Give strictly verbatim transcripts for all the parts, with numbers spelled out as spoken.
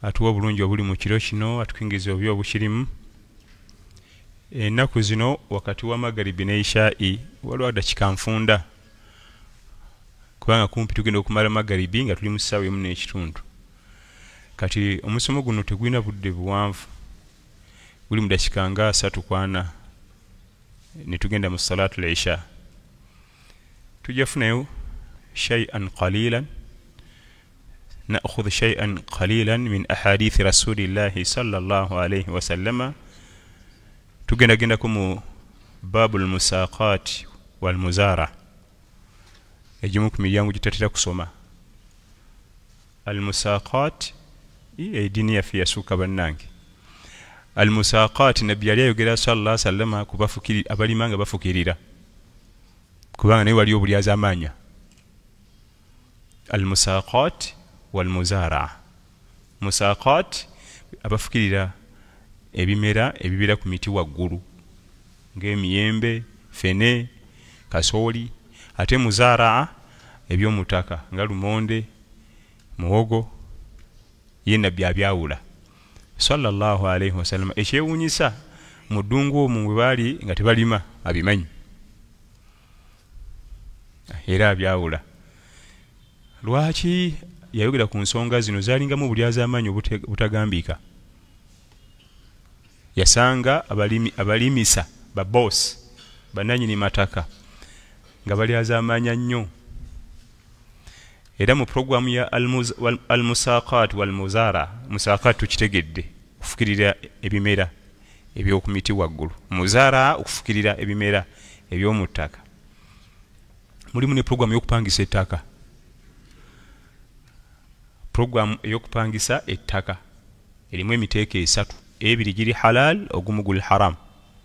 atuwa obulungi obuli mu kiro kino, atukingiriza obubi obukirimu. Ennaku zino wakati wa magaribi ne ishai waliwo dakika nfunda, kubanga kumpi tugenda okumala magaribi nga tuli mu ssaawa emu n'ekitundu. Kati omusomo guno tegulina budde buwanvu, guli mu dakika nga asatu kwana ne tugenda mu salatu al-isha. Tujja funayo shay'an qalilan, نأخذ شيئا قليلا من أحاديث رسول الله صلى الله عليه وسلم. تجينا جناكم باب المساقات والمزارع. يجمعكم يوم جتتلا كسوما. المساقات إيه دنيا في سوق بنانك. المساقات نبي عليه يقول صلى الله عليه وسلم كوبا فكير أبالي مانغ بفكيريرا. كوبا نيوالي يوبلي أزمانيا. المساقات والمزارع. مساقات abafukirira ebimera ebibira ku miti waggulu ng'emiyembe, fene, kasooli. Ate muzaraa eby'omutaka nga lumonde, muwogo, yenna byabyawula. Sallallahu alayhi wasallam ekyewuunyisa mu ddungu omwo bwe baali nga tebalima abimanyi era abyawula. Lwaki yayogera ku nsonga zino zalingamu obulyazaamaanyi obutagambika? Yasanga abalimi abalimisa ba boss bananyini mataka nga balyazaamaanya nnyo. Era mu programu ya al-musaqat wal-muzara, musaqat tukitegedde okufukirira ebimera ebyokumiti waggulu, muzara okufukirira ebimera eby'omu ttaka. Mulimu ne programu y'okupangisa ettaka, programu ey'okupangisa ettaka erimu emiteeko esatu, ebiri giri halal, ogumu guli haram.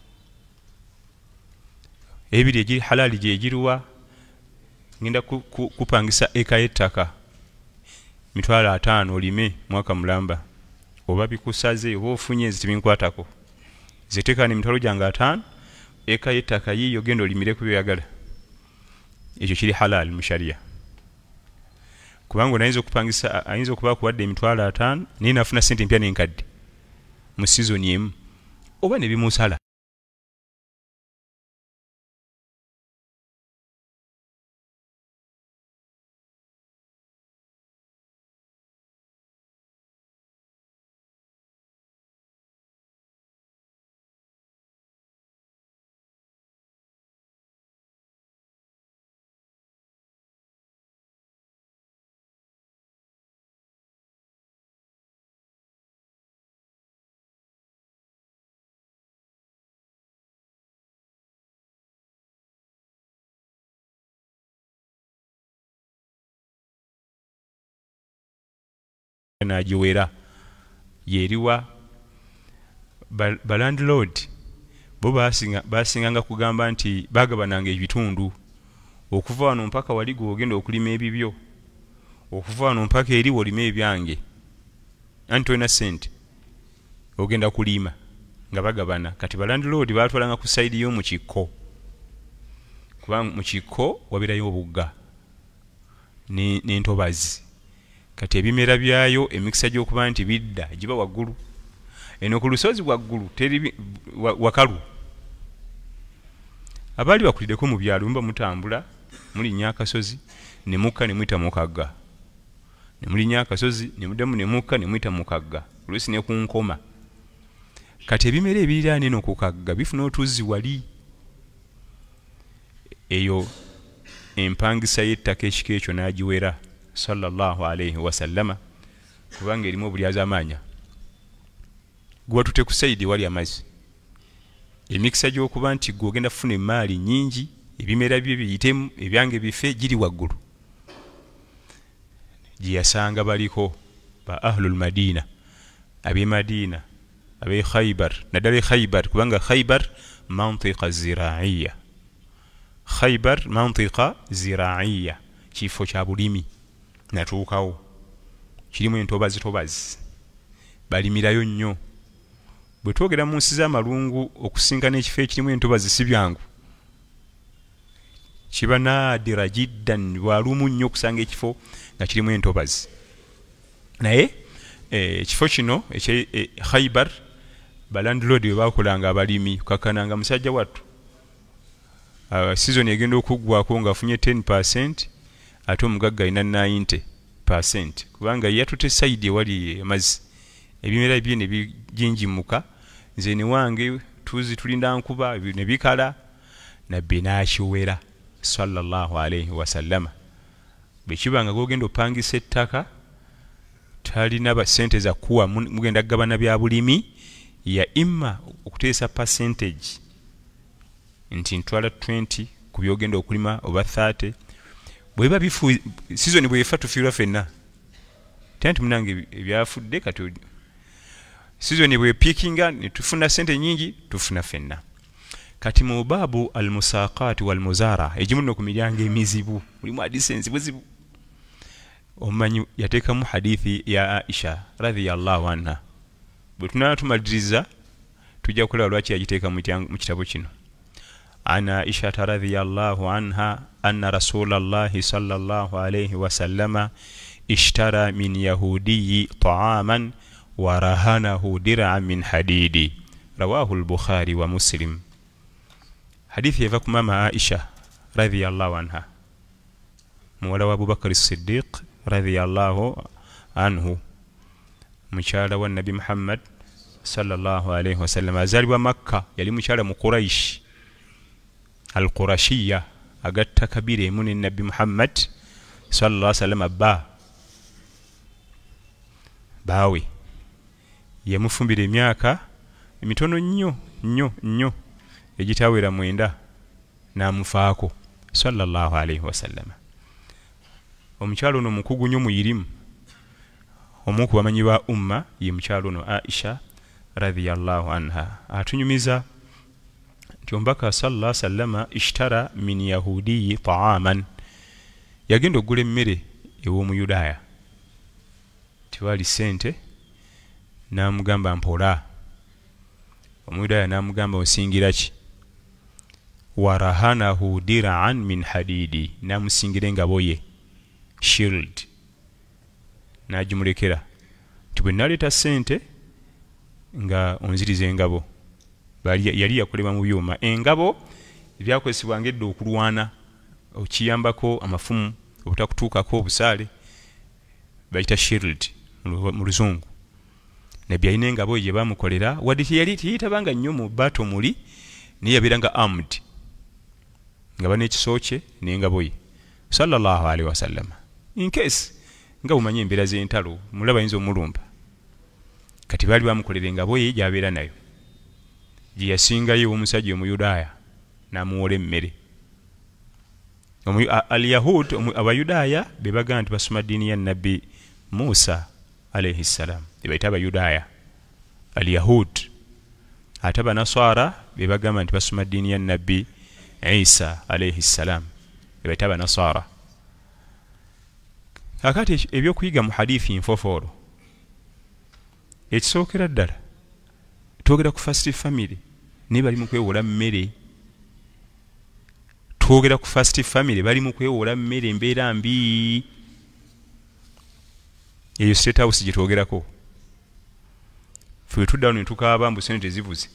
Ebiri egiri halal gye giruwa? Ngenda kupangisa eka y'ettaka mitwalo ataano olime mwaka mulamba, oba bikusaze oba ofunye zitibinkwatako, ziteekani mitwalo gyange ataano, eka y'ettaka yiyo genda olimire ku byoyagala. Ekyo kiri halal mu sharia. Kubanga nayinza okupangisa ayinza okuba kuwadde emitwalo ataano naye nafuna ssente mpya n'enkadde mu sizoni emu, oba ne bimusala. Nagiwera yeriwa ba landlord bo basinga basinganga kugamba nti bagabananga ebitundu okuva wano mpaka wali gwogenda okulima ebibyo, okuva wano mpaka eri wolima ebyange, anti olina ssente ogenda kulima nga bagabana. Kati ba landlord batwalanga ku side y'omu kikko, kubanga mu kikko wabirayo obugga n'entobazi. Kati ebimera byayo emikisa gy'okuba nti bidda giba waggulu, eno ku lusozi waggulu teri wakalu. Abaali bakuliddeko mu byalo mba mutambula mulinnya akasozi ne mukka ne muyita mu kagga, ne mulinnya akasozi ne muddamu ne mukka ne muyita mu kagga, oluusi ne ku nkoma. Kati ebimera ebiriraana eno ku kagga bifuna otuzzi wali. Eyo empangisa y'ettaka ekika ekyo n'agiwera sallallahu alayhi wasallama, kubanga erimu obulyazaamaanya. Gwe watute ku sayidi wali amazzi, emikisa gy'okuba nti gwe ogenda kufuna emaali nnyingi, ebimera bye biyitemu, ebyange bife, giri waggulu. Gye yasanga baliko ba ahlul madina, ab'e Madina, ab'e Khaybar, naddala e Khaybar, kubanga Khaybar mantiqa ziraiya. Khaybar mantiqa ziraiya, kifo kya bulimi. Natuukawo kirimu entobazi tobazi, balimirayo nnyo. Bwe twogera mu nsi z'amalungu okusinkana ekifo ekirimu entobazi si byangu, kiba naadira jiddan, walumu nnyo okusanga ekifo nga kirimu entobazi. Naye ekifo kino ekye e, Khaybar balandlord bwe bakolanga abalimi kakananga musajja wattu uh, season egenda okuggwako ng'afunye ten percent ate omugagga alina ninety percent kubanga yatute side ewali amazzi ebimera bye ne bijinjimuka nze ne wange tuzi tulinda nkuba ne bikala nabbi n'akiwera sallallahu alayhi wasallama bwekibanga gogenda opangisa ettaka talina ba sente za kuwa mugenda kugabana bya bulimi ya imma okuteesa percentage nti ntwala twenty ku byogenda okulima oba thirty bweba bifu season bwe efa tufiirwa fenna tanti munange ebyafudde kati season bwe peakinga ne tufuna sente nyingi tufuna fenna kati mu babu almusaqat walmuzara ejimu no kumijanga emizibu mulimu hadisensi buzibu omanyi yateekamu hadithi ya Aisha radhiyallahu anha butuna tumadiriza tujja kukola lwaki yagiteeka mu kitabo kino ana Aisha radhiyallahu anha anna rasulullah sallallahu alayhi wasallama ishtara min yahudi ta'aman wa rahanahu dir'an min hadidi rawahu al-bukhari wa muslim hadithi yava ku mama Aisha radhiyallahu anha muwala wa Abubakar as-Siddiq radhiyallahu anhu mukyala wa Nabi Muhammad sallallahu alayhi wasallam azalibwa Makka yali mukyala mu Quraish al-Qurashiyya agatta kabire mun Nabi Muhammad sallallahu alayhi wasallam ba bawe yamufumbira emyaka emitono nnyo nnyo nnyo egitawera mwenda namufaako sallallahu alayhi wasallam omukyalo no mukugu nnyo muyirimu omu ku bamanyi ba umma ye mukyalo no Aisha radhiyallahu anha atunyumiza nti ombaka sallallahu alayhi wasallam ishtara min yahudi ta'aman yagenda ogula emmere ew'omuyudaaya tiwali sente namugamba mpola omuyudaaya namugamba osingira ki warahanahu dir'an min hadidi namusingira engabo ye shield najumulekera tibwe naleta sente nga onziriza engabo bali yali yakoleba mu byuma engabo ebyakozesebwa ngedde okulwana okiyambako amafumu obutakutuukako obusaale bayita shield mu luzungu nabbi alina engabo ye bamukolera wadde yali tiyitabanga nnyo mu bato muli naye yabeeranga armed nga banekiso kye n'engabo ye sallallahu alayhi wasallam in case nga umanye embeera z'entalo mulaba yinza omulumba kati baali bamukolera engabo ye gy'abeera nayo gye yasingayo omusajja omuyudaaya n'amuwola emmere al-yahud abayudaaya be bagaa nti basoma ddiini ya nabbi Musa alayhi ssalam be bayita abayudaaya al-yahud ate abanaswara be bagamba nti basoma ddiini ya nabbi Isa alayhi ssalam be bayita abanaswara akati ebyokuyiga mu hadithi nfofoolo ekisookera ddala twogera ku first family ne bali mu kwewola mmere twogera ku first family bali mu kwewola mmere embeera mbi eyo state house gye twogerako ffe tuddawo ne tukaaba mbu sente zibuze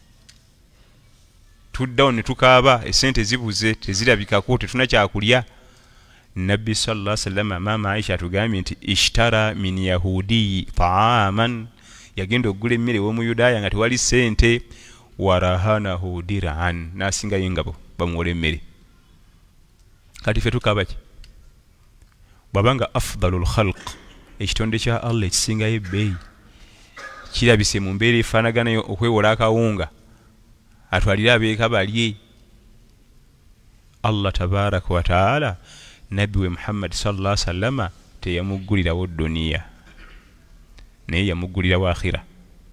tuddawo ne tukaaba esente zibuze tezirabikako tetuna kyakulya Nabbi sallallahu alayhi wasallam mama Aisha tugambye nti ishtara min yahudi ta'aman yagenda ogula emmere w'omuyudaaya nga tewali sente warahanahu dir'an nasinga yengabo bamuwola emmere kati ffe tukaaba ki bwabanga afdalul khalq ekitonde kya Allah ekisingayo ebbeeyi kirabise mu mbeera efaanaganayo okwewola akawunga atwalire abeeka balye Allah tabaraka wa taala Nabi we Muhammad sallallahu alaihi wasallam teyamugulirawo duniya naye yamugulirawo akhira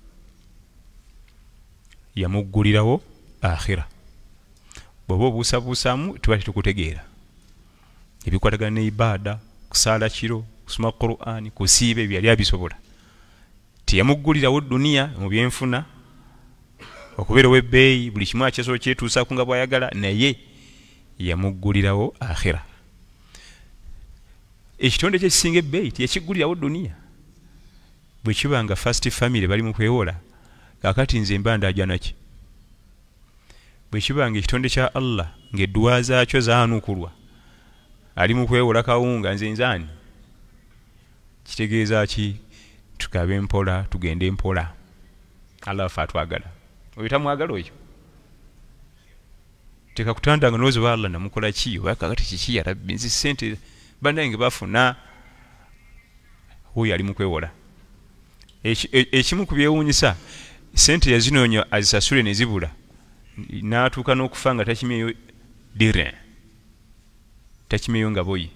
yamugulirawo akhira bw'oba obuusabuusaamu tuba tetukutegeera ebikwatagana ne ibada kusala kiro kusoma Qur'ani kusiiba byali abisobola teyamugulirawo duniya mu byenfuna okubeera webbeeyi buli kimu akyeso kyetuusa ku nga bw'ayagala naye yamugulirawo akhira ekitonde kye kisinga ebbeeyi teyakigulirawo duniya bwe kibanga first family bali mu kwewola kakati nze mbanda ajanaki bwe kibanga ekitonde kya Allah ng'edduwa zaakyo zaanukulwa ali mu kwewola kawunga nze nzaani kitegeeza ki tukabe mpola tugende mpola Allah fa twagala oyita mwagala oyo teka kutandanga nozo wa Allah namukola ki wakati kiki ya rabbi nzi sente bandange bafuna huyo ali mu kwewola ekimu kubyewunyisa sente yazinoonya azisasule ne zibula n'atuuka n'okufa nga takimyeyo dire takimyeyo nga boyi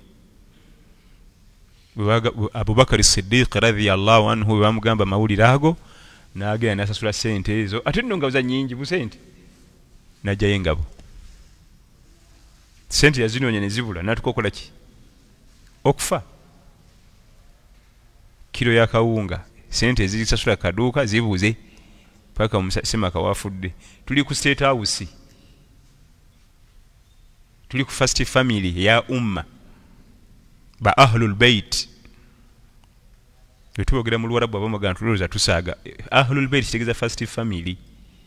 Abubakar Siddiq radhiyallahu anhu bamugamba mawulire ago n'agenda n'asasula sente ezo ate nno ngabo za nnyingi bu sente n'ajjayo engabo sente yazinoonya ne zibula n'atuuka okola ki okufa kilo ya kawunga sente ezisasula kaduuka zibuze paka omusema kawafudde tuli ku state house tuli ku first family ya umma ba ahlul bait betwogera mu Luarabu abamagana tuloza tusaaga ahlul bait kitegeeza first family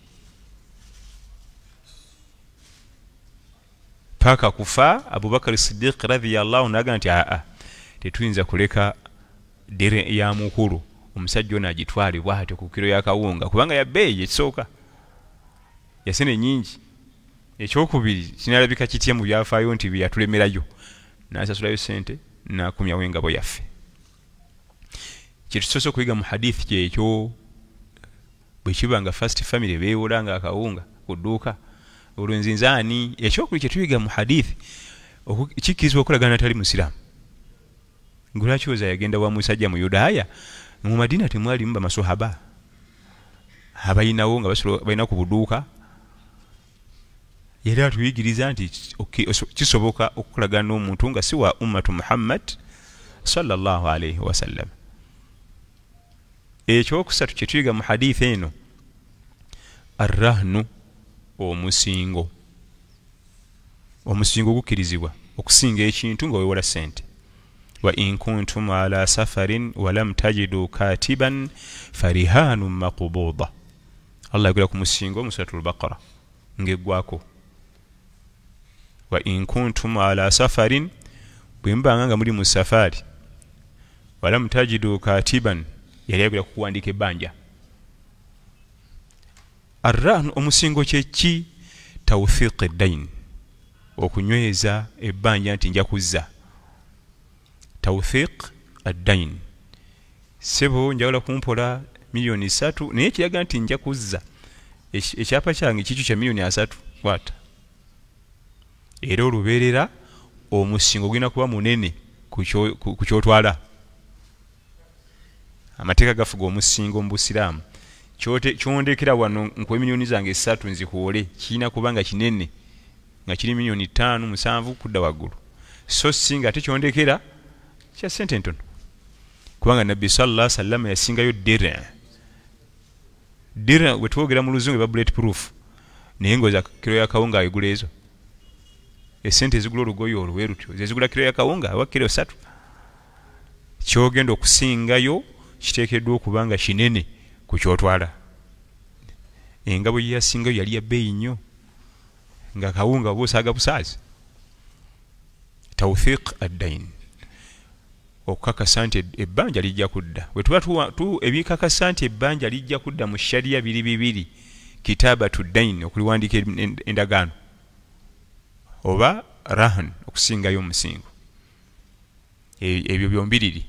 paka kufa Abubakar Siddiq radhiyallahu anhu naga nti a tetuyinza kuleka dire ya mukuru omusajja ono agitwalibwa ate ku kiro ya kawunga kubanga ya beyi ekisooka yasene nyingi ekyokubiri kinalabika kitye mu byafaayo nti byatulemerayo n'asasulayo sente n'akumyawo engabo yaffe kitusoose okuyiga mu hadithi kyekyo bwe kibanga first family beewolanga akawunga ku dduuka olw'enzinzaani ekyokubiri kye tuyiga mu hadithi kikkirizibwa okulagana atali musiraamu ngulakyoza yagenda wa musajja mu Yudaaya mu Madina temwalimu bamaswahaba abayinawo nga balina ku buduuka yali atuyigiriza nti kisoboka okukolagana n'omuntu nga si wa ummatu Muhammad sallallahu alayhi wasallam ekyokusatu kye tuyiga mu hadithi eno arrahnu omusingo omusingo gukkirizibwa okusinga ekintu nga weewola sente wa in kuntum ala safarin wa lam tajidu katiban farihanun maqbuda Allah yagula ku musingo mu suratul Baqara ngegwako wa in kuntum ala safarin bwembanga nga muri mu safari wa lam tajidu katiban yali yagula kuwandika ebbanja arran omusingo kyeki tawfiq ad-dain okunyweza ebbanja nti nja kuzza tawfiq ad-dain sebo njawula kumpola milioni three naye kiraga nti nja kuzza ekyapa kyange kikyo kya milioni three kwata era olubeerera omusingo gulina kuba munene ku kyotwala amateeka gafuga omusingo mu busiraamu kyondekera wano nkwe milioni zange three nzikuwole kirina kubanga kinene nga kiri milioni five seven kudda waggulu so singa ate kyondekera kya sente ntono kubanga nabbi sallallahu alaihi wasallam yasingayo dirham dirham wetwogera mu luzungu ba bullet proof naye ngoza kilo ya kawunga ayigula ezo esente ezigula olugoyo olwerutyo zezigula kilo ya kawunga wa kilo three kyogenda okusingayo kiteekeddwa okubanga kinene ku kyotwala engabo ye yasingayo yali ya beeyi nnyo nga kawunga bw'osaaga busaazi tawfiq ad-dain okukakasa nti ebbanja lijja kudda bwe tuba tu ebikakasa nti ebbanja lijja kudda mu sharia biri bibiri kitabatu dain okuliwandika endagaano oba rahan okusingayo omusingo ebyo byombiriri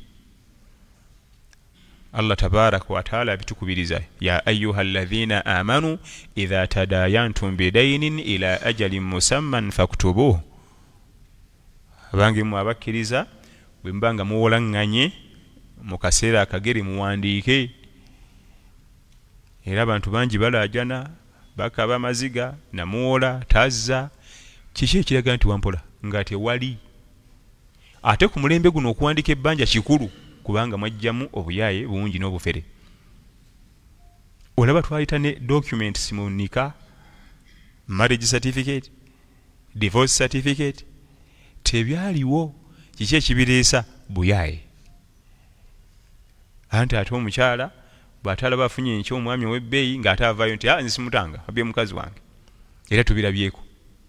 Allah tabaraka wa taala bitukubiriza ya ayyuha alladhina amanu idha tadayantum bidainin ila ajalin musamman faktubuhu abange mu abakkiriza bwe mbanga muwolanganye mu kaseera akagere muwandiike era abantu bangi balajana bakaba amaziga namuwola tazza kiki ekiraga nti wampola nga tewali ate ku mulembe guno okuwandika ebbanja kikulu kubanga mwajjamu obuyaye bungi n'obufere olaba twayita ne documents mu nika marriage certificate divorce certificate tebyaliwo kiki ekibireesa buyaye anti ate omukyala bw'atalaba afunye enkya omwami ow'ebbeeyi ng'ate avaayo nti ah nsimutanga abye mukazi wange era tubirabyeko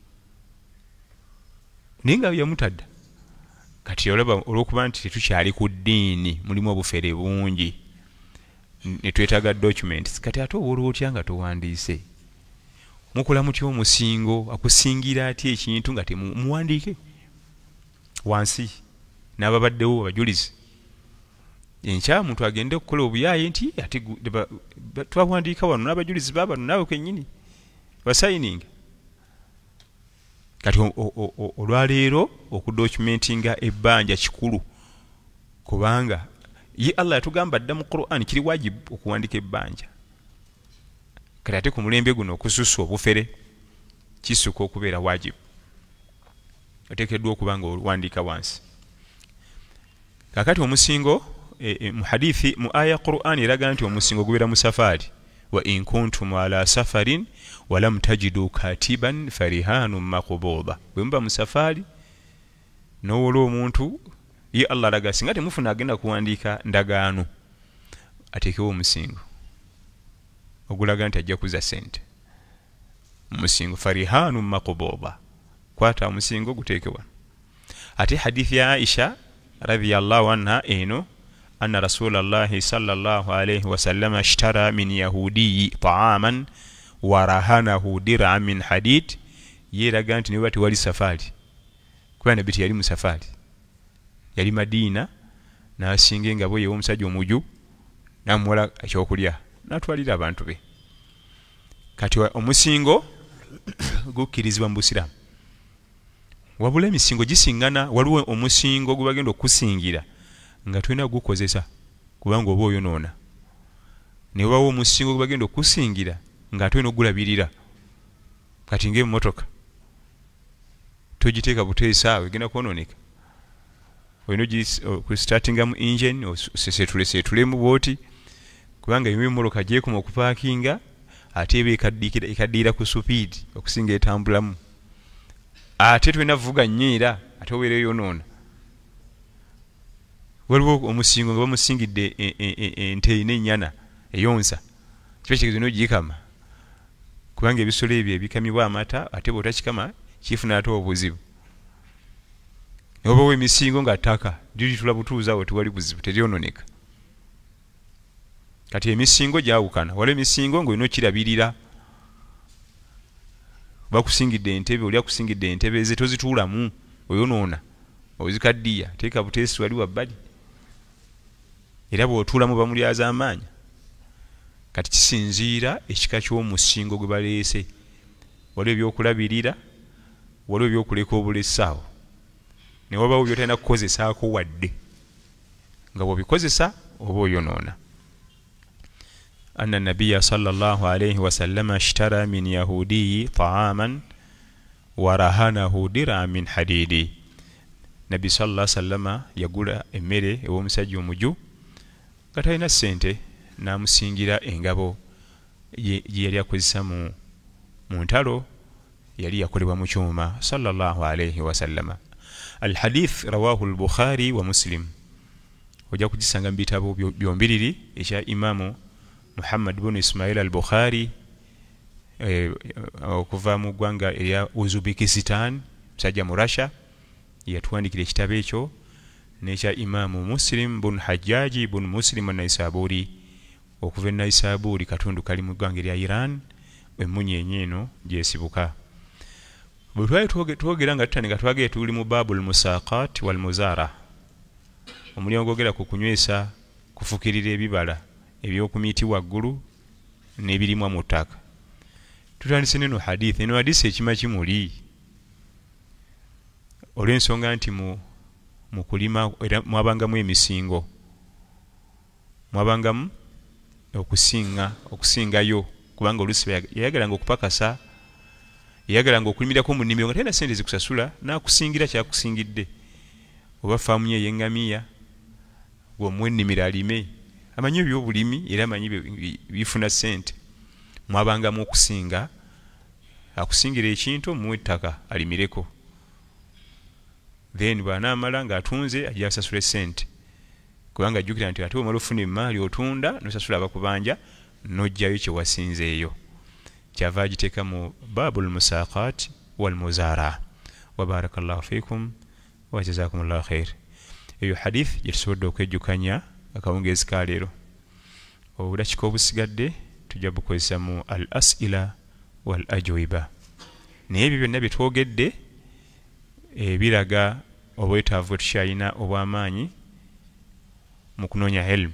naye nga yamutadda kati olaba olw'okuba nti tetukyali ku ddiini mulimu obufere bungi ne twetaaga documents kati ate oba olwo otya nga towandiise mukola mutya omusingo akusingira atya ekintu nga temuwandiike wansi n'ababaddewo abajulizi enkya muntu agende okukola obuyaaye nti ate twawandiika wano n'abajulizi baabano naawe kennyini basayininga kati olwaleero okudocumentinga ebbanja kikulu kubanga ye Allah yatugamba dda mu Qur'an kiri wajibu okuwandika ebbanja kati ate ku mulembe guno okususa obufere kisuka okubeera wajibu oteekeddwa okuba nga owandiika wansi kakati omusingo e, e, mu hadithi mu aya Qur'an eraga nti omusingo gubeera mu safari wa in kuntum ala safarin walam tajidu katiban farihanun maqbuda bwe muba mu safari n'owola omuntu ye Allah alaga singa temufuna agenda kuwandiika ndagaano ateekewo omusingo ogulaga nti ajja kuza sente omusingo farihanun maqbuda kwata omusingo guteekewa ate hadithi ya Aisha radhiyallahu anha eno anna rasulallahi sallallahu alayhi wasallam ashtara min yahudi ta'aman wa rahanahu dir'an min hadid yeraga nti niba tewali safari kuba nabiti yali mu safari yali Madina n'asinga engabo ye omusajja omuju n'amuwola ekyokulya n'atwalira abantu be kati omusingo gukkirizibwa mu Busiraamu wabula emisingo gisingana waliwo omusingo gwe bagenda okusingira nga tulina gukozesa kubanga oba oyonoona ne wabawo omusingo gwe bagenda okusingira nga tulina ogulabirira kati ng'emmotoka togiteeka buteesa awo egenda kwonooneka olina okustartinga mu engine osesetule seetulemu bwoti kubanga ebimu emmoloka gyekoma okupaakinga ate eba ekaddiira ku supiidi okusinga etambulamu ate tulina vuga nnyo era ate obeera eyonoona waliwo omusingo nga bamusingidde ente erina ennyana eyonsa kiba kitegeeza n'ogikama kubanga ebisolo ebyo ebikamibwa amata ate bw'otakikama kifuna ate obuzibu obawo emisingo nga ttaka liritula butuuzi awo tewali buzibu teryononeka kati emisingo gyawukana waliwo emisingo ng'olina okirabirira bakusingidde entebe oli akusingidde entebe ze tozituulamu oyonoona ozikaddiya teeka buteesi wali wabbali era bw'otuulamu bamulyaza amaanyi kati kisinziira ekika ky'omusingo gwe baleese waliwo ebyokulabirira waliwo ebyokuleka obulesaawo ne wabawo by'otalina kukozesaako wadde nga bw'obikozesa oba oyonoona أن النبي صلى الله عليه وسلم اشترى من يهودي طعاما ورهنه درعا من حديد نبي صلى الله عليه وسلم يقول emere ew'omusajja omuju nga talina ssente n'amusingira engabo gye yali akozesa mu ntalo yali yakolebwa mu kyuma sallallahu alayhi wasallama alhadith rawahu al-Bukhari wa Muslim ojja kugisanga mu bitabo byombiriri ekya imamu Muhammad ibn Ismail al-Bukhari okuva mu ggwanga erya Uzbekistan musajja mu Russia yatuwandikira ekitabo ekyo n'ekya imamu Muslim ibn Hajjaj ibn Muslim an-Naisaburi okuva e Naisaburi katundu kali mu ggwanga erya Iran emunyenye eno gyesibuka bwe twali twogera nga tutandika twagera tuli mu babul musaqat wal muzara omulyango gwogera ku kunywesa kufukirira ebibala ebyokumiti waggulu n'ebirimwa mu ttaka tutandise neno hadithi eno hadithi ekima kimuli olw'ensonga nti mu mu kulima era mwabangamu emisingo mwabangamu okusinga okusingayo kubanga olusi yayagalanga okupakasa yayagalanga okulimirako mu nnimiro nga talina ssente zikusasula n'akusingira kyakusingidde oba faamu ye ey'eŋŋamiya gweomuwa ennimiro alime amanyi ebyobulimi era amanyi bifuna ssente mwabangamu okusinga akusingira ekintu muwe ettaka alimireko then bw'anaamala ng'atunze ajja asasula ssente kubanga jjukira nti ate omala ofuna emaali otunda nosasula abakubanja nojjayo kye wasinzeeyo. Kyava agiteeka mu babul musaqat wal muzara. Wa barakallahu fikum wa jazakumullahu khair. Eyo hadith gye tusobodde okwejjukanya akawungeezi ka leero. Obudakika obusigadde tujja bukozesa mu al as'ila wal ajwiba. Naye ebyo byonna bye twogedde ebiraga obwetaavu tukyalina obw'amaanyi mu kunoonya ilmu.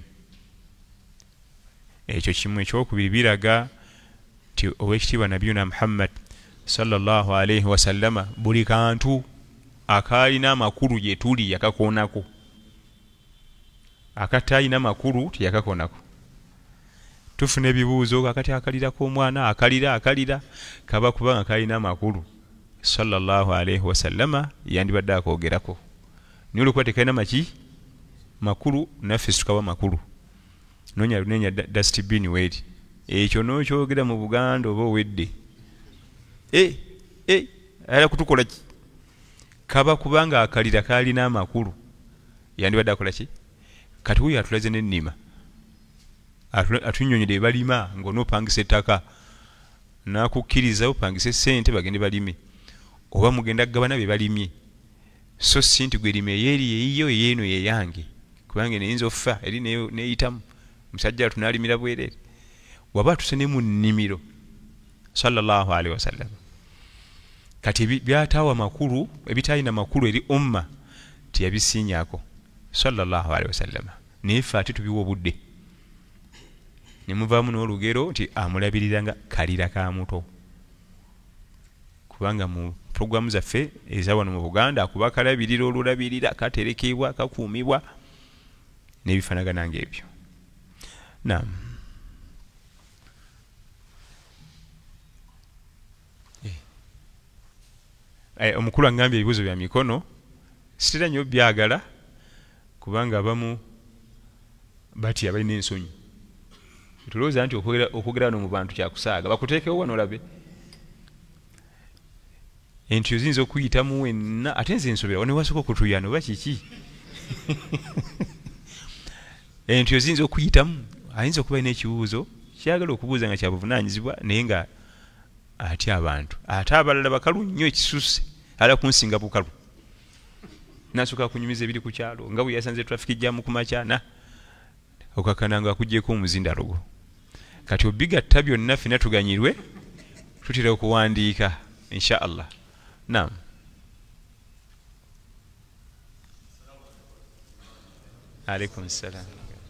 Ekyo kimu. Ekyokubiri biraga ti owekitiibwa nabiyuna Muhammad sallallahu alayhi wasallama buli kantu akaalina amakulu gye tuli yakakoonako, akataalina makulu tiyakakoonako. Tufuna ebibuuzo akati akalirako omwana akalira akalira kaba kubanga kalina amakulu sallallahu alayhi wasallama yandibadde akoogerako. Naye olwokuba tekalina maki makulu naffe situkawa makulu. Noonya lunenya dustbin weeri ekyo n'okyogera mu Buganda oba owedde e e ayala kutukola ki? Kaba kubanga akalira kalina amakulu yandibadde akola ki? Kati huyo atulaze n'ennima atunyonyere balima ng'onoopangisa ettaka n'akukkiriza opangise ssente bagende balime, oba mugenda gabana be balimye, so si nti gwe lime eyeeri yeeyo eyeeno yeyange kubanga neyinza offa eri neeyitamu musajja tunaalimira bwereere. Waba atuse ne mu nnimiro sallallahu alaihi wasallam. Kati byataawa makulu ebitaalina makulu eri umma tiyabisiinyaako sallallahu alaihi wasallam. Naye ffe ate tubiwa obudde ne muvaamu n'olugero nti amulabiriranga kalira ka muto, kubanga mu programu zaffe eza wano mu Buganda akuba kalabirira olulabirira katerekebwa kakuumibwa n'ebifaanagana ng'ebyo. Naam. Eh, omukulu angambye ebibuuzo bya mikono sitera nnyo byagala kubanga abamu batya balina ensonyi. Tulowooza nti okwogera wano mu bantu kyakusaaga, bakuteekewo wano olabe. Entyo ziyinza okuyitamu wenna ate nze nsobera wano wasooka okutuyana oba kiki? Entyo ziyinza okuyitamu, ayinza okuba alina ekibuuzo kyagala okubuuza nga kyabuvunaanyizibwa naye nga atya abantu. Ate abalala bakalu nnyo ekisusse ala kunsinga bukalu. Nasooka kunyumiza ebiri ku kyalo nga bwe yasanze traffic jam ku makyana okakananga akuggyeko omuzindalogo. Kati obigatta byonna ffenna tuganyirwe tutera okuwandiika insha Allah. Naam. Alaikum salam.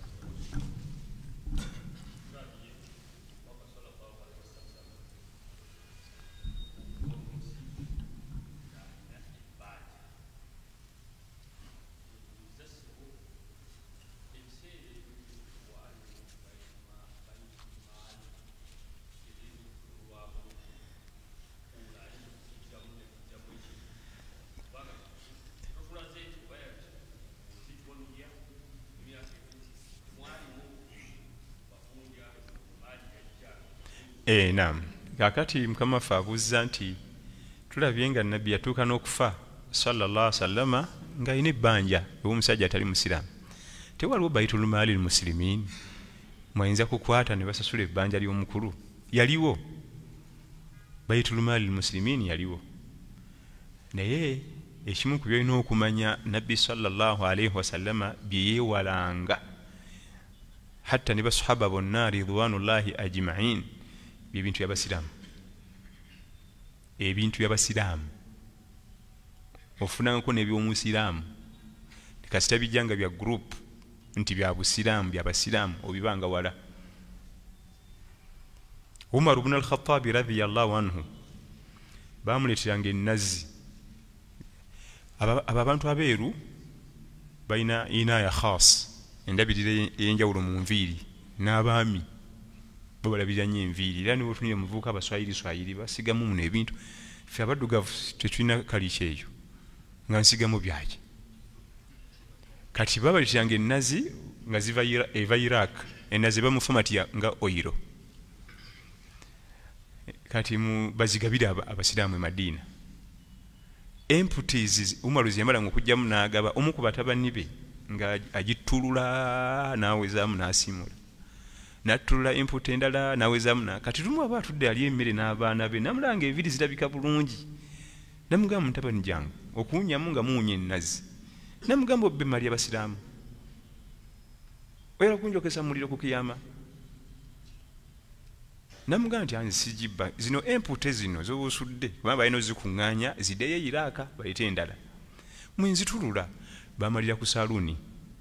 Eh, naam. Kakati Mukama waffe abuuza nti tulabye nga Nabbi yatuuka n'okufa sallallahu alaihi wasallama ng'alina ebbanja ew'omusajja atali musiraamu. Tewaliwo Baitul Maali al-Muslimiin mwayinza kukwata ne basasula ebbanja ly'omukulu? Yaliwo Baitul Maali al-Muslimiin, yaliwo. Naye ekimu ku byolina okumanya Nabbi sallallahu alaihi wasallama bye yeewalanga hatta ne basahaba bonna ridwanullahi ajma'in ebintu by'abasiraamu, ebintu by'abasiraamu ofunanko n'ebyomusiraamu kasita bijjanga bya group nti bya busiraamu by'abasiraamu obibanga wala. Umar ibn al-Khattab radhiyallahu anhu bamuleteranga ennazi. Aba abantu abeeru balina inaaya khas, endabirira ey'enjawulo mu nviiri, n'abaami babalabirira nnyo enviiri. Era niwe otunire muvubuka abaswayiri swayiri basigamu muno ebintu, ffe abaddugavu tetulina kaliiki eyo nga nsigamu byaki. Kati babaleteranga ennazi nga ziva eva Iraq, ennazi bamufamatiya nga oyiro. Kati mu bazigabira abasiraamu e Madiina. Emputizi Umaru ziyamala ng'okujjamu n'agaba omu ku batabani be nga agitulula nawezaamu n'asimula natulula input endala nawezaamu kati lumu aba atudde ali emmere n'abaana be namulanga enviri zirabika bulungi namugamba mutabani jangu okuwunyamu nga muwunya ennazi namugamba obbe mali abasiraamu oyala kunjokesa muliro ku kiyama namugamba nti anzisijibba zino empute zino zobusudde kubanga balina ozikuŋŋaanya ziddeyo iraaka bayite endala mwenzitulula bamalira ku saluuni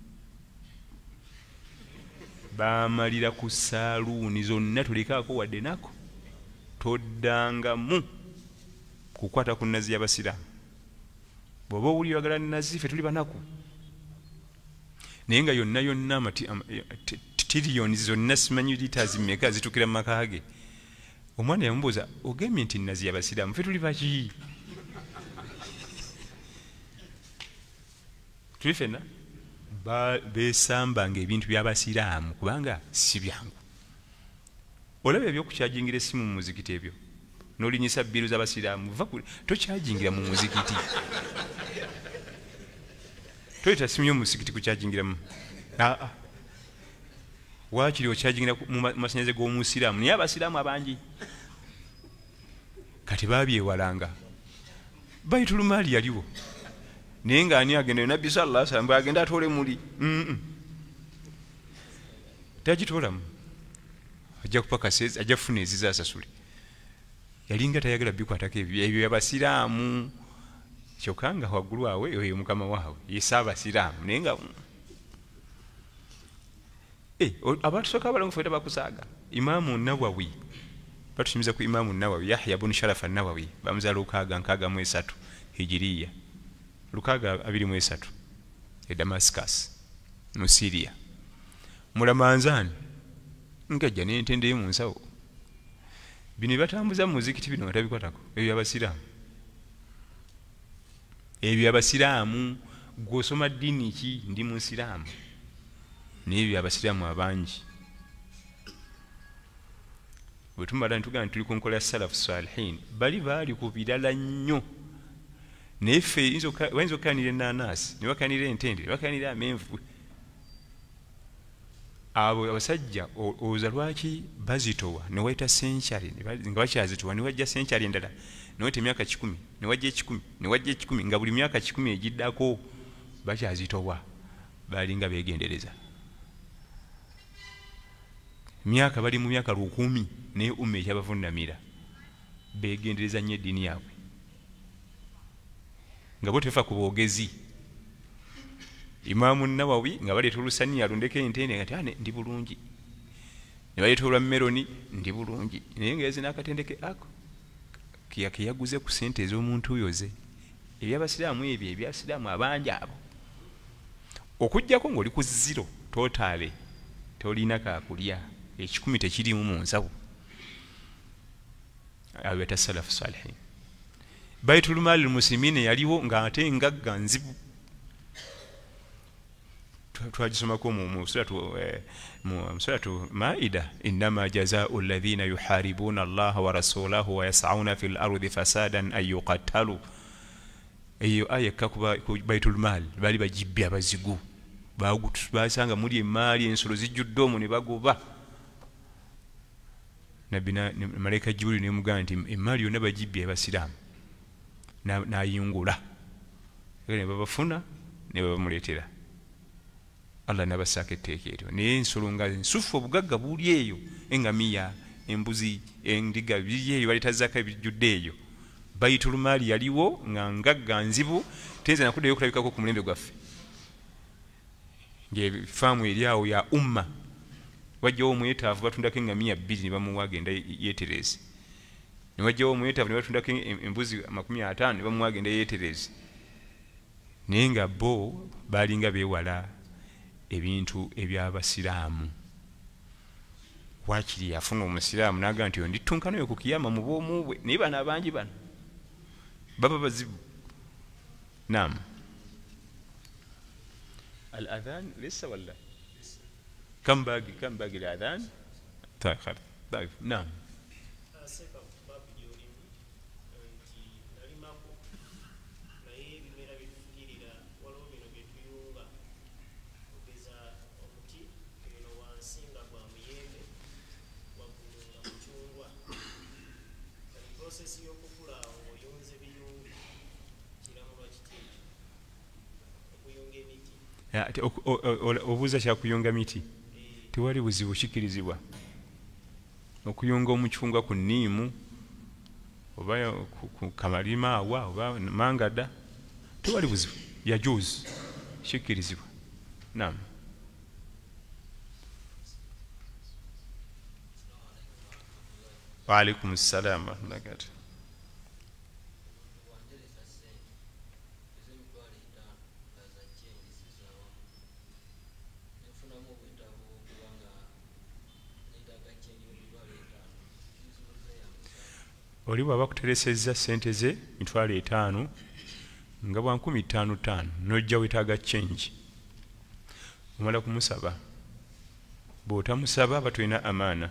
bamalira ku saluuni zonna tulekaako wadde nako toddangamu kukwata ku nazi y'abasiraamu bw'oba owulira oyagala nazi ffe tuli banaku naye nga yonna yonna tiriyoni zonna simanyi litas mmeka zitukira mu maka ge omwana yamubuuza ogambye nti nazi y'abasiraamu ffe tuli baki tuli fenna besambanga ebintu by'abasiraamu kubanga si byangu olaba ebyokukyajingira essimu mu muzikiti ebyo n'olinyisa bbiru z'abasiraamu tokyajingira mu muzikiti toyita simu y'omuzikiti kukyajingiramu aa waakiri okyajingira mu masanyalaze g'omusiraamu naye abasiraamu abangi kati baabyewalanga bayitulumaali yaliwo naye ngaani agenda nabbi sallallahu alaihi wasallam bwagenda atoole muli tagitoolamu ajja kupakasezi ajja kufuna eziza asasule yalinga tayagala bikwatako ebyo byabasiraamu kyokka nga waggulu wawe oyo mukama waabwe yesa abasiraamu naye nga abatusooka abalangu feta bakusaaga imaamu nawawi batunyumiza ku imaamu nawawi yahya bunu sharafa nawawi bamuzaala lukaaga nkaaga mu esatu hijiriya lukaaga abiri mu esatu e Damascus mu Syria mulamanzaani nkajja n'entendeyo mu nsawo bino batambuza mu muzikiti bino nga tabikwatako ebyo abasiraamu ebyo abasiraamu gw'osoma ddiini ki ndi mu nsiraamu n'ebyo abasiraamu abangi bwe tumala nitugamba tuli ku nkola ya salafu salihin bali baali ku birala nnyo naye ffe wayinza okkanira ennaanaasi ne bakkanira entende ne bakkanira amenvu abo abasajja olowooza lwaki bazitowa ne wayita senkyari nga bakyazitowa ne wajja senkyari endala ne wayita emyaka kikumi ne wajja ekikumi ne wajja ekikumi nga buli myaka kikumi egiddako bakyazitowa balinga beegendereza myaka bali mu myaka lukumi naye umma ekyabavunamira beegendereza nnyo eddiini yaabwe nga bo tefa ku boogezi imaamu nawawi nga baleeta olusaniya alundeko entende nga tane ndi bulungi ne baleeta olwa meroni ndi bulungi naye nga yazina akatendeke ako keyaguze ku sente ez'omuntu oyo ze ebyabasiraamu ebyo ebyasiraamu abangi abo okujjako ng'oli ku ziro totaale tolina kakulya ekikumi tekirimu mu nsawo abo beta salafu salihin baitul maali muslimine yaliwo ng'ate ngagga nzibu twagisomako mu suratu maida innama jazaau alladhina yuharibuna allaha wa rasulahu wa yas'auna fil ardi fasadan an yuqattalu eyo aya kakuba baitul maali bali bajibbi abazigu basanga muli emaali ensolo zijjudde omwo ne bagoba nabina malaika jibril ne mugamba nti emaali yonna bajibbi abasiraamu n'ayungula ne babafuna ne babamuleetera Allah nabasaako etteeka eryo naye ensolo nga nsufu obugagga buli eyo engamiya embuzi endiga biri eyo baleetazako ebijjudde eyo baitul maali yaliwo nga ngagga nzibu tenza nakuddayo okulabikako ku mulembe gwaffe ng'efaamu eri awo ya umma wajjawo omwetaavu batundako engamiya bbiri ne bamuwa agenda yeetereze ne wajjawo omwetaavu ne batundako embuzi amakumi ataano ne bamuwa agenda yeetereze naye nga bo baalinga beewala ebintu ebyabasiraamu wakiri yafuna omusiraamu n'agamba nti nditunkanayo ku kiyama mu bw'omu bwe naye bano abangi bano baba bazibu naam al-adhan lisa wala kam bagi kam bagi al-adhan takhar طيب نعم ate obuuza kyakuyunga miti tewali buzibu kikkirizibwa okuyunga omucungwa ku nniimu oba ku kamalima awa oba mangada tewali buzibu yajuuzi kikkirizibwa. Naam. Wa alaikum salaam wa rahmatullahi. Oli bw'aba kuteresezza ssente ze mitwalo etaano nga bwa nkumi ttaano ttaano n'ojja wetaaga change omala kumusaba bw'otamusaba aba tulina amaana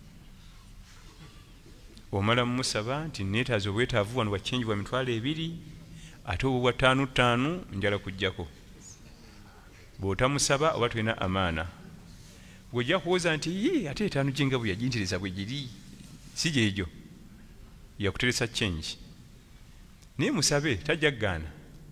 omala mumusaba nti neetaaza obwetaavu wano bwa change bwa mitwalo ebiri ate obwo bwa ttaano ttaano njala kujjako bw'otamusaba oba tulina amaana bw'ojja kuwoza nti ye ate etaano gyenga bwe yagintereza bwe giri si gyegyo yakuteresa change naye musabe tajja kugaana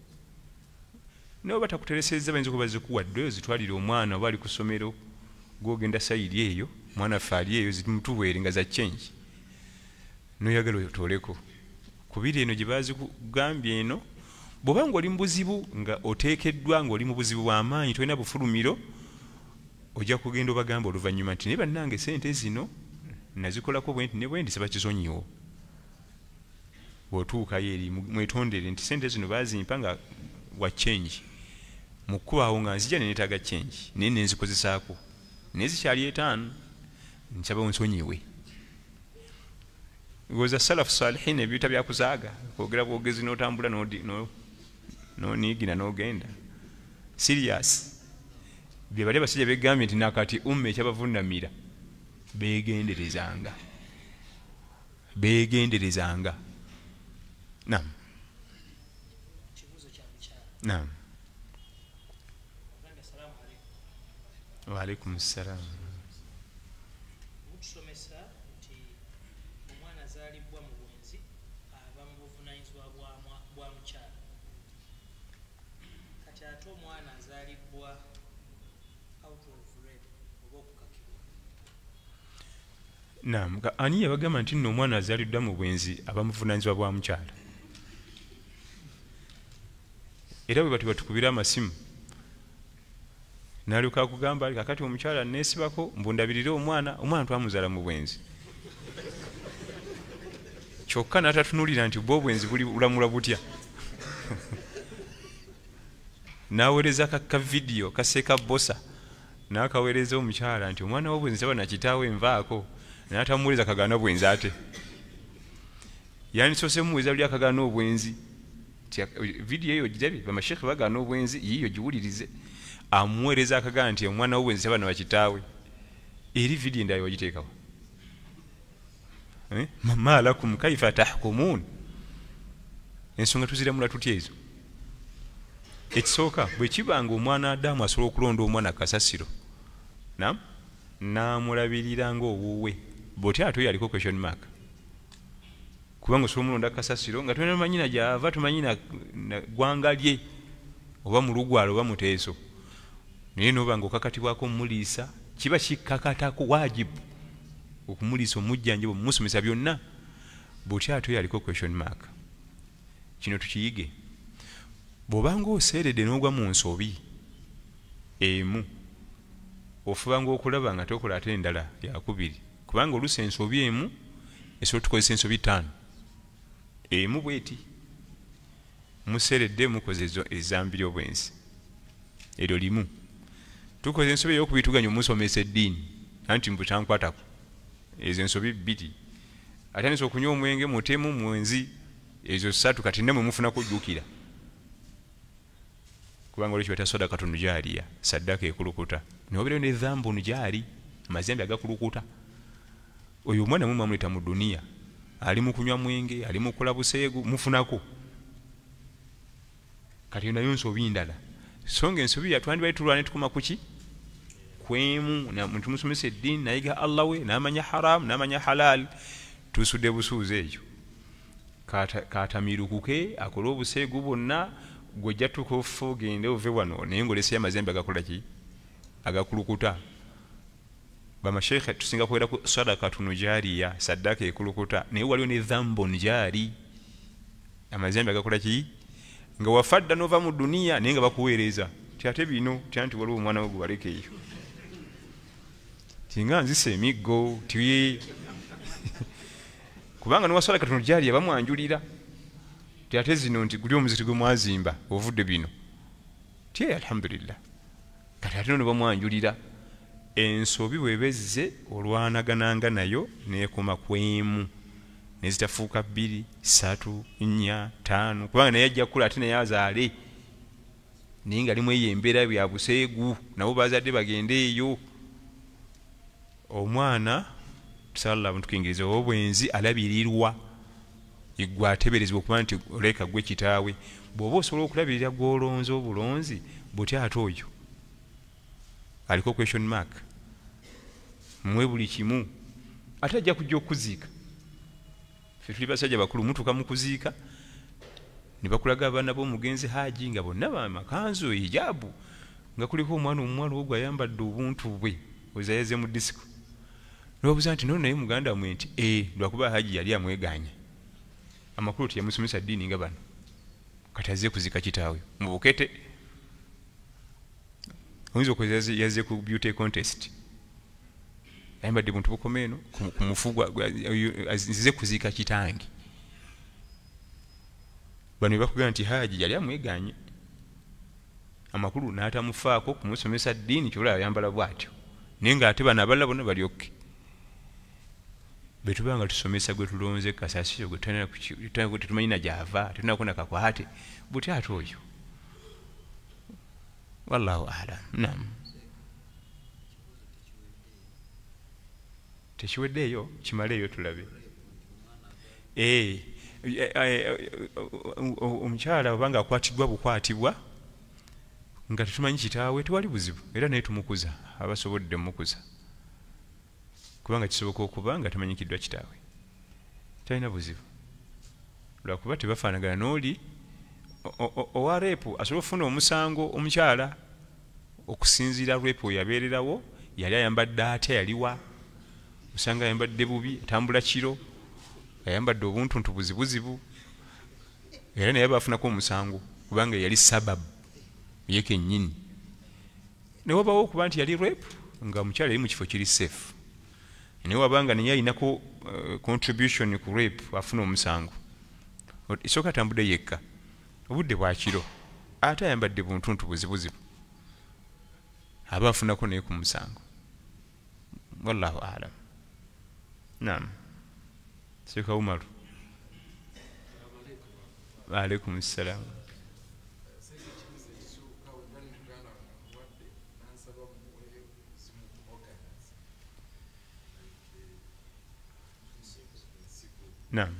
noba takuteresezza bayinza okuba zikuwadde zitwalire omwana oba ali ku ssomero gwogenda sayiri eyo mwana ffe ali eyo zimutuweere nga za change noyagala otoleko kubiri eno gye bazikugambye eno bw'oba nga oli mu buzibu nga oteekeddwa ng'oli mu buzibu bw'amaanyi tolina bufulumiro ojja kugenda obagamba oluvannyuma nti naye bannange sente zino nazikolako bwenti ne bwendi sebakizonyiwo bw'otuukayo eri mwetondere nti sente zino bazimpa nga wa change mukubawo nga nzija nenetaaga change naye nenzikozesaako naye zikyali etaano nsaba onsonyiwe goza salafu salihin ebiyuta byakuzaaga kwogera bwogezi n'otambula n'oniigina n'ogenda serious bye bali abasajja begambye nti nakati umma ekyabavunamira beegenderezanga beegenderezanga. Naam. Naam. Wa alaikum salaam. Mutusomesa nti omwana azaalibwa mu bwenzi aba mu buvunaanyizibwa bwa mukyala. Kati ate omwana azaalibwa out of rape oba okukakibwa. Naam, ani yabagamba nti nno omwana azaaliddwa mu bwenzi aba muvunaanyizibwa bwa mukyala? Era bwe bati batukubira amasimu nalyoka akugamba kakati omukyala neesibako mbundabirire omwana omwana twamuzaala mu bwenzi kyokka n'atatunulira nti bwo obwenzi buli bulamula butya n'aweereza ka vidiyo kaseeka bosa n'akaweereza omukyala nti omwana w'obwenzi taba nakitaawe envaako n'atamuweereza kagaana obwenzi ate yandisose muweereza luli akagaana obwenzi vidiyo eyo girabye bamashekhe bagaana obwenzi yiyo giwulirize amuweereza akagana nti omwana w'obwenzi tabana bakitaawe eri vidiyo endala wagiteekawo ma lakum kaifa tahkumun ensonga tuziramula tutya ezo ekisooka bwe kibanga omwana Adamu asobola okulonda omwana kasasiro nam n'amulabirira ng'owuwe bw'otya ate oyo aliko question mark kubanga osobola omulonda kasasiro nga tulina manyina gy'ava tumanyi na ggwanga lye oba mu lugwalo oba muteeso naye noba nga okakatibwako mumuliisa kiba kikakatako wajibu okumuliisa omujjanjaba omumusomesa byonna bw'otya ate oyo aliko question mark. Kino tukiyige bw'obanga oseeredde n'ogwa mu nsobi emu ofubanga okulaba nga tokola ate endala yakubiri kubanga oluusi ensobi emu esobola tukozesa ensobi ttaano emu bweti museeredde mukoze ezambi ly'obwenzi eryo limu tukoze ensobi ey'okubituganya omusomesa eddiini anti mbutankwatako ezo ensobi bbiri ate nisa okunywa omwenge mutemu mwenzi ezo ssatu kati namwe mufunako ojjukira kubanga olwekyo bata soda katonda gyaliya saddaka ekulukuta nobeereyo ne dhambu gyali amazambi agakulukuta oyo omwana mwe mwamuleta mu duniya ali mu kunywa mwenge ali mu kukola buseegu mufunako kati nayo nsobi ndala so nga ensobi yatwandibali tulwana tukoma kuki kwemu muntu musomesa eddiini nayiga Allah we n'amanya haram n'amanya halal tusudde busuuzi ekyo katamirukuke akola obuseegu bwonna gwojja tukufu ogende ove wano naye ng'olese amazembe agakola ki agakulukuta bamasheikhe tusinga kwera ku sadakatun jariya sadaka ekulukuta naye waliwo ne dhambun jari amazembe agakola ki nga wafadda nova mu duniya naye nga bakuweereza tyate bino tyanti waliwo omwana we gubaleka eyo tinga nzisa emiggo ti kubanga newasala katono jariya bamwanjulira tyate zino nti guli omuziti gwe mwazimba ovudde bino tye alhamdulillah kati ate no bamwanjulira ensobi bwebezze olwanagananga nayo nekoma kwemu nezitafuuka bbiri satu nnya taano kubanga naye ajja kukula ate naye azaale naye nga limu eyo embeera bya buseegu nabo bazadde bagende eyo omwana tusalamu tukingiriza obwenzi alabirirwa igwe ateberezebwa okuba nti oleka gwe kitaawe bw'oba osobola okulabirira gw'olonze obulonzi butya ate oyo aliko question mark mwe buli kimu ate ajja kujja okuziika ffe tuli basajja bakulu mutuuka mu kuziika ne bakulaga abaana b'omugenzi haji nga bonna bamakanzu hijabu nga kuliko omwana omuwala ogwo ayambadde obuntu bwe ozayaze mu disiko nobabuuza nti nono naye muganda mwe nti e lwakuba haji yali amweganya amakulu teyamusomesa ddiini nga bano kati azze kuziika kitaawe mu bukete oyinza okweza yazze ku beauty contest ayambadde buntu bukomeeno ku mufugwa azize kuziika kitange bano bakugamba nti haji yali amweganye amakulu n'atamufaako kumusomesa ddiini kyola ayambala bw'atyo naye ng'ate bano abalala bonna balyokke betuba nga tusomesa gwe tulonze kasasiro gwe tetumanyi na gyava tetunako nakakwate buti ate oyo wallahu alam nam tekiweddeeyo kimaleeyo tulabe omukyala obanga akwatiddwa bukwatibwa nga tetumanyi kitaawe tewali buzibu era naye tumukuza abasobodde mukuza kubanga kisoboka okuba nga tamanyikiddwa kitaawe talina buzibu lwakuba tebafaanagana n'oli owa reepu asobola okufuna omusango omukyala okusinziira reepu oyo yabeererawo yali ayambadde atya yaliwa osanga ayambadde bubi atambula kiro ayambadde obuntuntu buzibuzibu era naye bafunako omusango kubanga yali sababu ye kennyini newabawo okuba nti yali reepu nga omukyala yali mu kifo kiri safe naye wabanga naye alinako uh, contribution ku rape afuna omusango isooka atambudde yekka obudde bwakiro ate ayambadde buntuntu buzibuzibu aba afunako naye ku musango wallahu alam naam Sheikh Umar waalaikum salam naam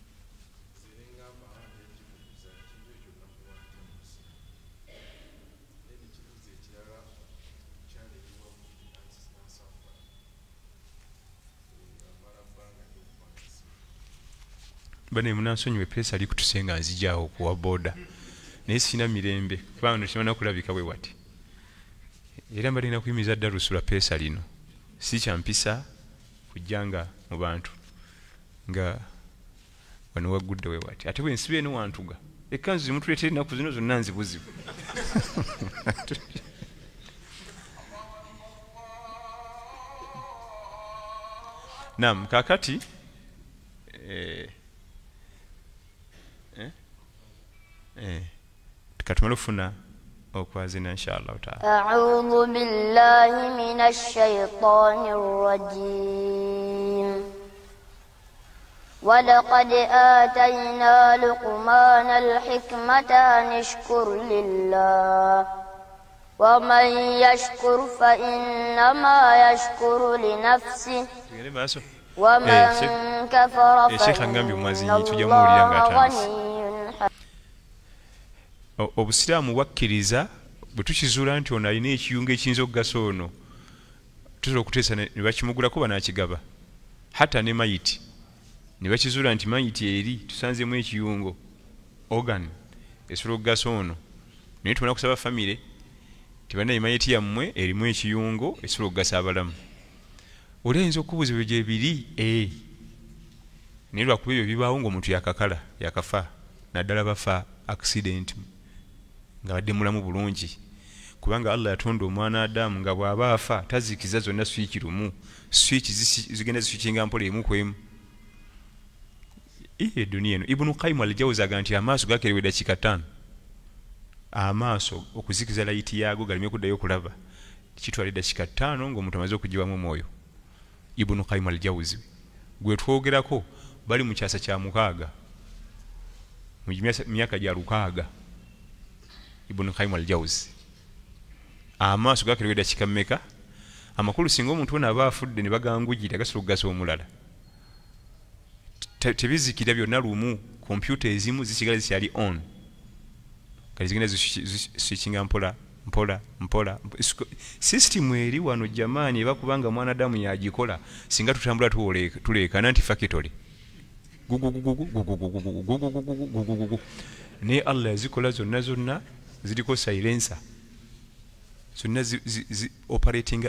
bane munansonyiwe pesa ali kutusenga nzijaawo kuwa boda naye sina mirembe kubanga nokimana kulabika bwe wati era mbalina kuyimiza darusu lwa pesa lino si kyampisa kujjanga mu bantu nga wano wagudde we wati ate bwe nsibe eno wantuga ekkanzu zimutuleetera ennaku zino zonna nzibuzibu nam kakati eh, eh, eh, katumala okufuna okwazina inshallah taala. A'udhu billahi minash shaitanir rajim. ولقد آتينا لقمان الحكمة أن اشكر لله ومن يشكر فإنما يشكر لنفسه ومن كفر فإن الله غني حميد. obusiraamu bwakkiriza bwe tukizuula nti ono alina ekiyungu ekiyinza okugasa ono tusobola okuteesa ne bakimugulako banaakigaba hatta ne mayiti ne bakizuula nti mayiti eri tusanzemu ekiyungo organ esobola okugasa ono naye tubona kusaba famire tibana imayeti yammwe erimu ekiyungo esobola okugasa abalamu oli ayinza okubuuza ebyo gye biri ee naye lwakuba ebyo bibaawo ng'omuntu yakakala yakafa naddala bafa accident nga badde mulamu bulungi kubanga Allah yatonda omwana Adamu nga bw'aba afa tazikiza zonna swiki lumu swiki zigenda ziswikinga mpola emu ku emu iye dunia eno Ibn Qayyim al-Jawzi aga nti amaaso gakerewe dakika ttaano amaaso okuzikiza layiti yaago galime okuddayo okulaba kitwala dakika ttaano ng'omuntu amaze okugiwamu omwoyo Ibn Qayyim al-Jawzi gwe twogerako bali mu kyasa kya mukaaga mu myaka gya lukaaga Ibn Qayyim al-Jawzi amaaso gakerewe dakika mmeka amakulu singa omuntu ono aba afudde ne bagangujira gasobola okugasa omulala tebizikira byonna lumu kompyuta ezimu zisigala zikyali on kati zigenda ziswitchinga mpola mpola mpola system eri wano jamani eba kubanga mwana Adamu yagikola singa tutambula tuleekana nti factory ne Allah yazikola zonna zonna ziriko silencer zonna operating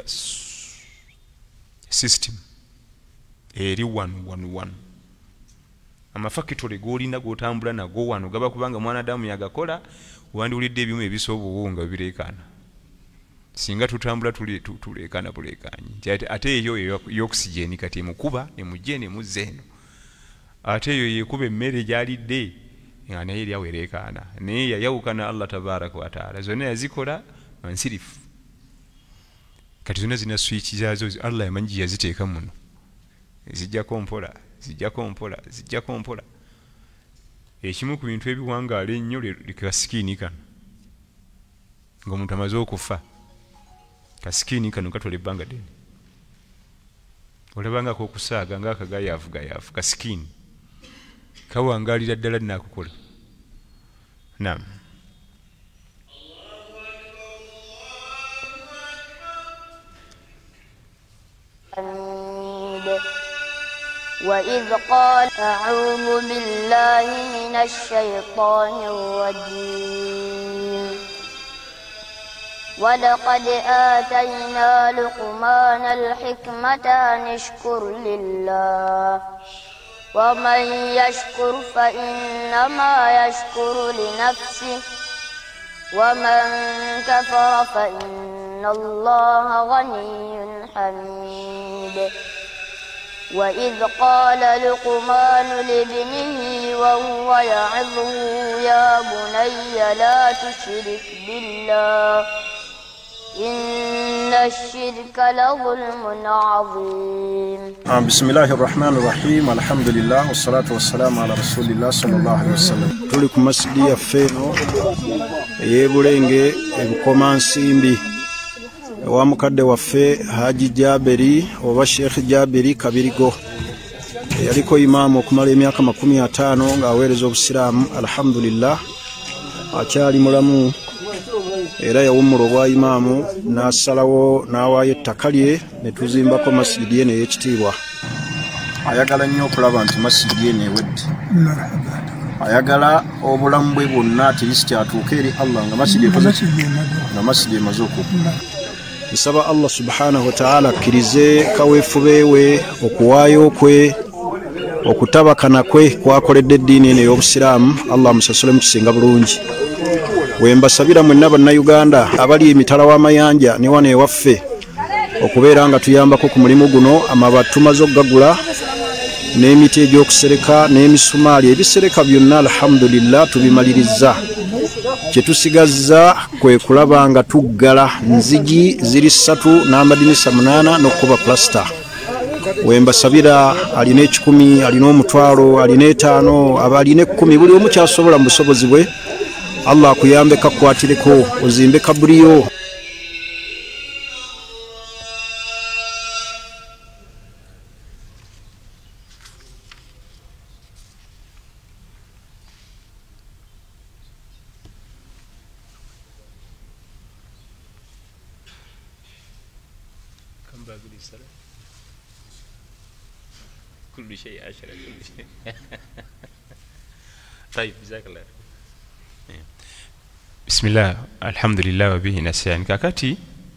system eri one one one amafactory golina gotambula nago wano gaba kubanga mwana Adamu yagakola wandiulidde ebyuma ebisobola bireekana singa tutambula tuleekana buleekanyi ate eyo y'oxygen kati emukuba emujje ne muzeno ate eyo yekuba emmere gyalidde nga naye eri awereekana naye yayawukana Allah tabaraka wa taala zonna yazikola mansirifu kati zonna zina switch zazo Allah yamanyi yaziteeka muno zijjako mpola zijjako mpola zijjako mpola ekimu ku bintu ebiwangaala ennyo likasikiini kano ng'omuntu amaze okufa kasikiini kano katola ebbanga ddene olabangako okusaaga ng'akagayaavu gayaavu kasikiini kawangaalira ddala nnakukola naam وإذ قال أعوذ بالله من الشيطان الرجيم ولقد آتينا لقمان الحكمة أن اشكر لله ومن يشكر فإنما يشكر لنفسه ومن كفر فإن الله غني حميد وإذ قال لقمان لابنه وهو يعظه يا بني لا تشرك بالله إن الشرك لظلم عظيم. بسم الله الرحمن الرحيم الحمد لله والصلاة والسلام على رسول الله صلى الله عليه وسلم. تولي كمسجد يفينو يبولنجي بكمان سيمبي wa mukadde waffe Haji Jaberi oba Sheikh Jaberi Kabirigo yaliko imaamu okumala emyaka makumi ataano ng'aweereza obusiraamu alhamdulillah akyali mulamu era yawummula obwa imaamu n'asalawo n'awaayo ettaka lye ne tuzimbako masjidi ye n'ey'ekitiibwa ayagala nnyo okulaba nti masjidi ye n'ewedde ayagala obulamu bwe bwonna atirisiti atuuke eri Allah nga masjidi nga masjidi emaze okukula nsaba Allah subhanahu wa ta'ala akkirize kaweefubeewe okuwaayo kwe okutabakana kwe kwakoledde eddiini eno ey'obusiraamu Allah musasule mu kisinga bulungi wembasabira mwenna bannayuganda abali emitala w'amayanja ne wano ewaffe okubeera nga tuyambako ku mulimu guno amabatu tumaze okugagula n'emiti egy'okusereka n'emisumaali ebisereka byonna alhamdulillah tubimaliriza kyetusigazza kwe kulaba nga tuggala nzigi ziri ssatu n'amadinisa munaana n'okuba plasta wembasabira alina ekikumi alina omutwalo alina etaano aba alina ekkumi buli omu kyasobola mu busobozi bwe Allah akuyambe kakwatireko ozimbe kabuliyo كل شيء عشرة كل شيء طيب جزاك الله Bismillah, alhamdulillah wa bihi nasta'in. Kakati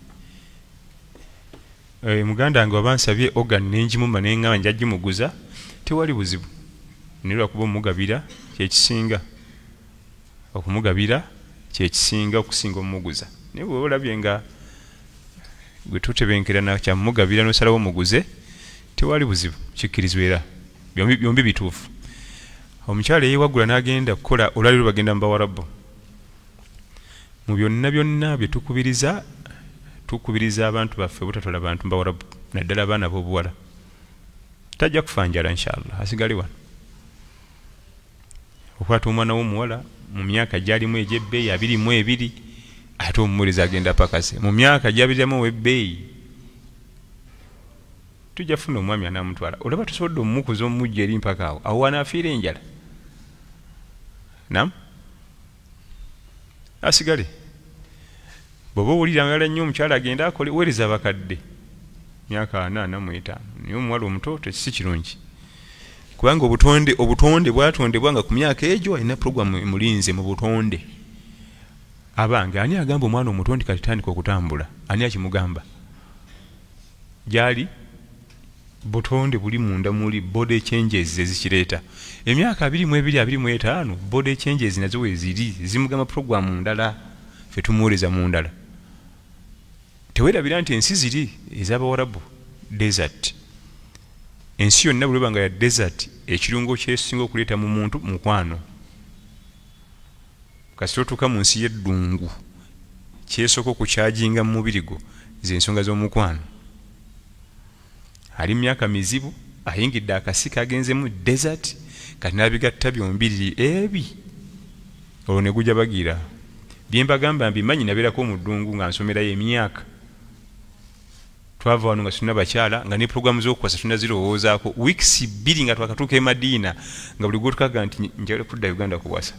e, muganda wange wabansabye organ nenjimuma nengamba njagimuguza tewali buzibu nirwa kuba omugabira kyekisinga okumugabira kyekisinga okusinga omuguza naye bwe olabye nga gwe tutebenkera na kyamugabira nosalawo omuguze tewali buzibu kikkirizibwa era byombi, byombi bituufu. Omukyala yeewagula n'agenda kukola olwaliro bagenda mu Bawarabu. Mu byonna byonna bye tukubiriza tukubiriza abantu baffe butatwala bantu mu Bawarabu naddala abaana b'obuwala tajja kufa njala inshallah asigale wano. Okwata omwana w'omuwala mu myaka gyalimu egy'ebbeeyi abiri mu ebiri ate omumuliza agenda pakase mu myaka gyabiriramu ow'ebbeeyi tujja funa omwami anaamutwala olaba tusobodde omumukuza omumujja eri mpaka awo awo wanaafiira enjala nam asigale bw'oba owulira ngala nnyo omukyala agenda akole weereza abakadde myaka ana ana mu etaano naye omuwala omuto tekisi kirungi kubanga obutonde obutonde bwatondebwa nga ku myaka egyo alina puroguramu emulinze mu butonde. Abange ani agamba omwana omutonde kati tandika okutambula ani akimugamba gyali butonde buli munda muli body changes ezikireeta emyaka abiri mu ebiri abiri mu etaano body changes nazo weziri zimugamba puroguramu ndala ffe tumuwuliriza mu ndala. Teweerabira nti ensi ziri ez'Abawarabu desert ensi yonna bwe banga ya desert ekirungo kyesinga okuleeta mu muntu mukwano kasita otuuka mu nsi y'eddungu kyesooka okukyajinga mu mubiri gwo z'ensonga z'omukwano. Ali myaka mizibu ayingidde akasika agenzemu desert kati n'abigatta byombiriri ebi olwo ne gujja bagira bye mbagamba mbimanyi nabeerako mu ddungu nga nsomerayo emyaka twava wano nga tulina bakyala nga ne puroguramu z'okukwasa tulina zirowoozaako wiikisi bbiri nga twakatuuka e Madiina nga buli gwotukaga nti njagala kudda Uganda kuwasa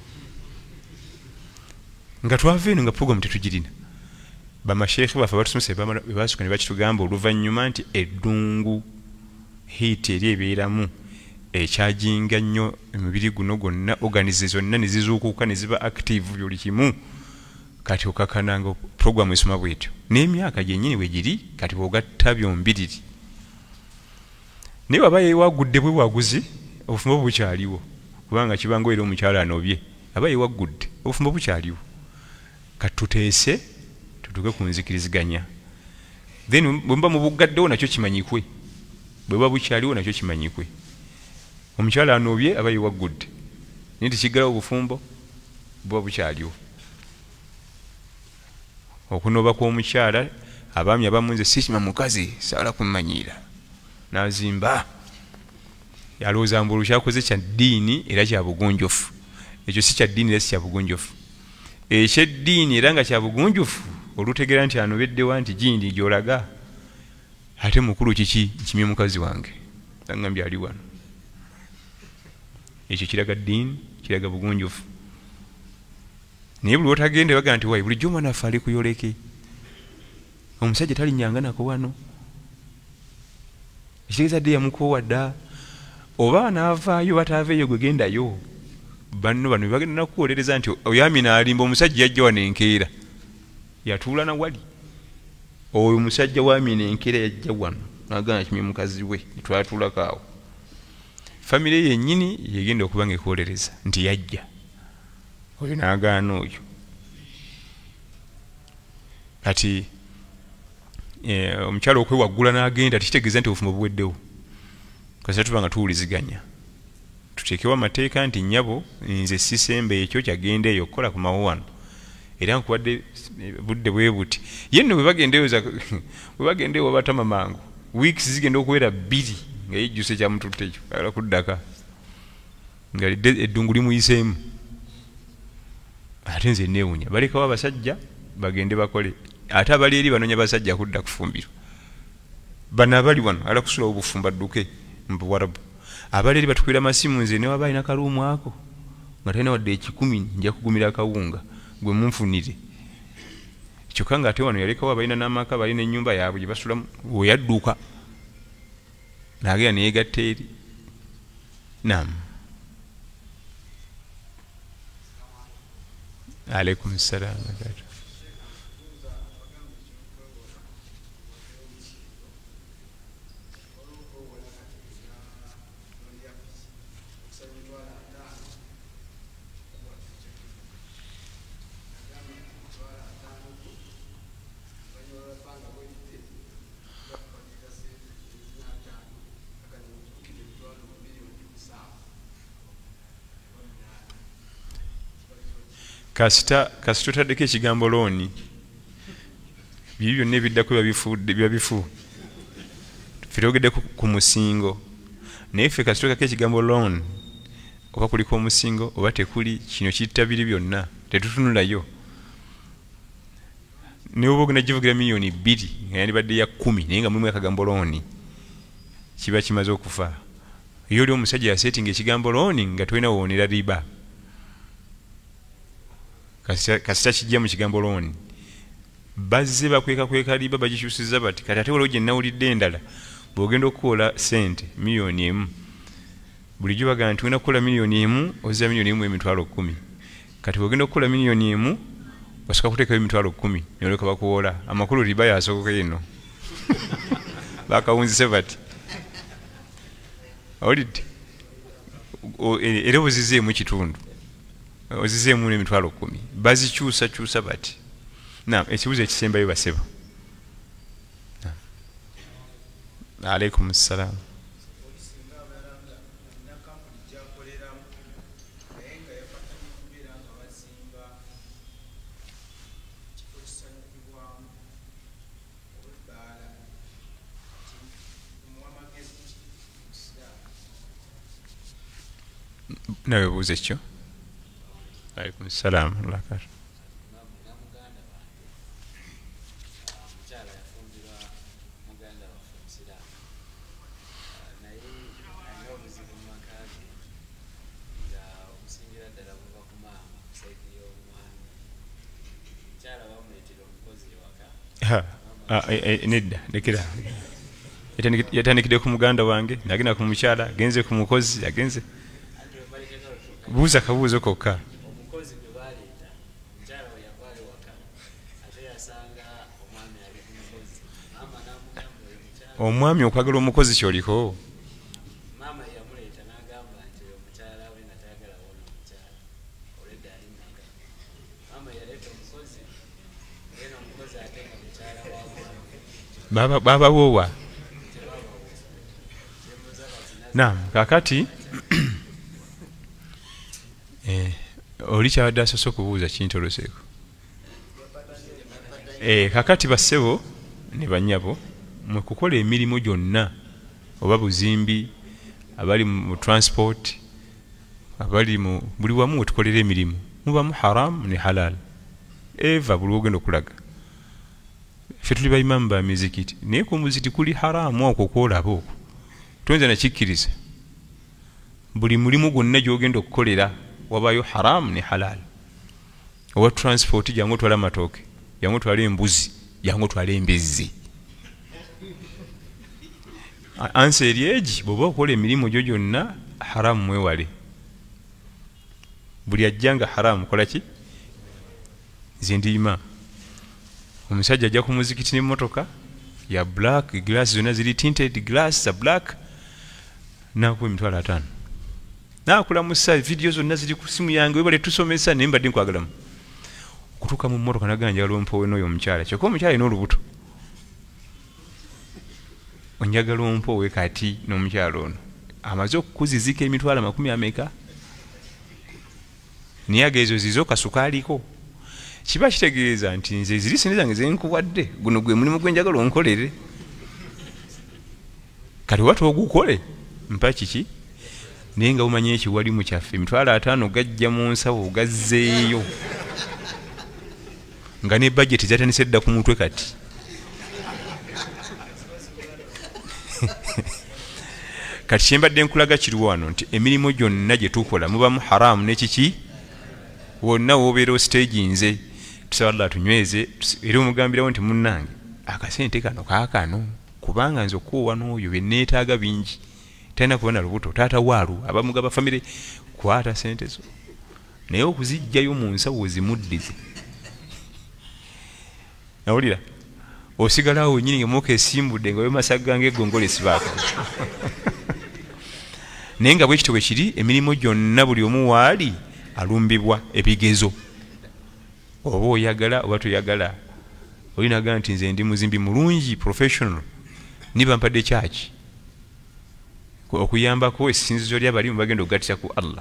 nga twava eno nga puroguramu tetugirina. Bamasheekhe baffe batusomesa bebasooka ne bakitugamba oluvannyuma nti eddungu hiiti eri ebeeramu ekyajinga nnyo emibiri guno gwonna organize zonna ne zizuukuka ne ziba active buli kimu kati okakananga puroguramu esoma bwetyo n'emyaka gyennyini we giri kati bw'ogatta byombiriri naye waba yeewagudde bwe waguzi obufumbo bukyaliwo kubanga kibanga era omukyala anobye aba yeewagudde obufumbo bukyaliwo kati tuteese tutuuke ku nzikiriziganya then bwe muba mubugaddewo nakyo kimanyikwe bwe buba bukyaliwo nakyo kimanyikwe. Omukyala anobye aba yeewagudde naye tikiggalawo obufumbo buba bukyaliwo. Okunoba kw'omukyala abaami abamu nze sikima mukazi saala kumanyiira n'azimba yalowooza mbu olukyakoze kya ddiini era kya bugunjufu. Ekyo si kya ddiini era si kya bugunjufu. Ekyeddiini era nga kya bugunjufu olutegeera nti anobeddewa nti gindi gy'olaga ate mukulu kiki kimye mukazi wange agambye ali wano ekyo kiraga ddiini kiraga bugunjufu. Naye buli otagende baga nti wayi bulijjo omwana affe ali kuyoleke omusajja talinnyanga nako wano ekitegeeza dde yamukoowa dda oba anaavaayo bataaveeyo gwe gendayo banno bano bagenda nakuwolereza nti oyo Amina alimba omusajja yajja wano enkeera yatuula na wali oyo omusajja wa Amina enkeera yajja wano nagana kimye mukazi we twatuulako awo famire yennyini yegenda okuba nga ekuwolereza nti yajja oyo n'agaana oyo kati omukyala okwewaggula n'agenda tikitegeeza nti obufumbo buweddewo kasita tuba nga tuwuliziganya tuteekewo amateeka nti nnyabo nze sisembe ekyo kyagenda eyo okukola ku mawuwano era nkuwadde budde bwe buti ye nno bwe bagenda ewo batama mangu wiikisi zigenda okubeera bbiri nga yejjuse kyamututte ekyo ayala kuddaka nga eddungu limuyiseemu ate nze neewunya balekawo abasajja bagende bakole ate abali eri banoonya basajja kudda kufumbiro bano abali wano ala kusulawo obufumba dduke mu Buwarabu abali eri batukwira masimu nze ne waba alina kaluumu ako nga talina wadde ekikumi nja kugumira akawunga gwe munfunire kyokka nga ate wano yalekawo abalina n'amaka balina ennyumba yaabwe gye basulamu weyadduka naagera neyegatta eri nam Alaikum salam. kasita kasita otaddeko ekigambo looni biri byonna ebiddako biba bifu ffe twogedde ku musingo naye ffe kasita okako ekigambo loon oba kuliko omusingo oba tekuli kino kitta biri byonna tetutunulayo naye oba ogenda givugira miliyoni bbiri nga yandibadde ya kumi naye nga mulimu akagambo looni kiba kimaze okufa iyo oli omusajja yasetinga ekigambo looni nga tolina woonera riba kasita kijja mu kigambo looni bazze bakwekakweka riba bagikyusiza bati kati ate waliwo gye nnawulidde endala bw'ogenda okukola sente miliyoni emu bulijjo bagamba nti ogenda kukola miliyoni emu ozza miliyoni emu emitwalo kkumi kati bw'ogenda okukola miliyoni emu osooka kuteekayo emitwalo kkumi noleka bakuwola amakulu riba yasokoka eno bakawunzise bati olidde era ozizeemu kitundu ozizeemu n'emitwalo kkumi bazikyusakyusa bati na ekibuzo ekisembayo basebo alaikum salam nawe buuza ekyo alaikum salam lakar nedda lekera yatandikidde ku muganda wange nagenda ku mukyala agenze ku mukozi agenze buuza kabuuzo kokka omwami okwagala omukozi kyoliko babawowa nam kakati eh, oli kyabadde asoose okubuuza kintoloseeko eh, kakati bassebo ne bannyabo mu kukola emirimu gyonna oba buzimbi abali mu transport abali mu buli wamu wetukolera emirimu mubamu haramu ne halal eva buli wogenda okulaga ffe tuli baimamu ba mizikiti naye ku muzikiti kuli haramu okwo kwolaba okwo tuyinza nakikkiriza buli mulimu gwonna gyogenda okukolera wabayo haramu ne halal owa transport jangu otwala amatooke jangu otwala embuzi jangu otwala embizzi ansa eri egi bw'oba okola emirimu gyo gyonna haramu mwewale buli ajja nga haramu kola ki nze ndiima omusajja ajja ku muzikiti n'emmotoka ya black glass zonna ziri tinted glass za black nakuba emitwalo ataano nakulamusa vidiyo zonna ziri ku simu yange webale tusomesa naye mbadde nkwagalamu okutuuka mu mmotoka nagamba njagala ompowe n'oyo omukyala kyokka omukyala alina olubuto onjagala ompowe kati n'omukyala ono amaze okukuzizika emitwalo amakumi ameka naye ageezo zizo kasukaaliko kiba kitegeeza nti nze ziri sente zange zenkuwadde guno gwe mulimu gwenjagala onkolere kati watu ogukole mpa kiki naye nga umanye ekiwali mu kyaffe emitwalo ataano gajja mu nsawo gazzeeyo nga ne budget zatandise dda ku mutwe kati kati kyembadde nkulaga kiri wano nti emirimu gyonna gye tukola mubamu haramu n'ekiki wonna woobeera ostage nze tusaba Allah tunyweze era omugambirawo nti munnange akasente kano kaakano kubanga nze okuwa n'oyo benneetaaga bingi talina kubona lubuto taata waalu abamugaba famire kwata sente zo naye okuzijjayo mu nsawo ozimuddize nawulira osigalawo wenyini ngemuka esimbudde nga wemasaga ngaeggongole sibaako naye nga bwekito bwe kiri emirimu gyonna buli omu waali alumbibwa ebigezo oba oyagala oba toyagala olinaga nti nze ndi muzimbi mulungi professional niba mpadde kyaki okuyambako esinzizo ly'abalimu bagenda okugattira ku Allah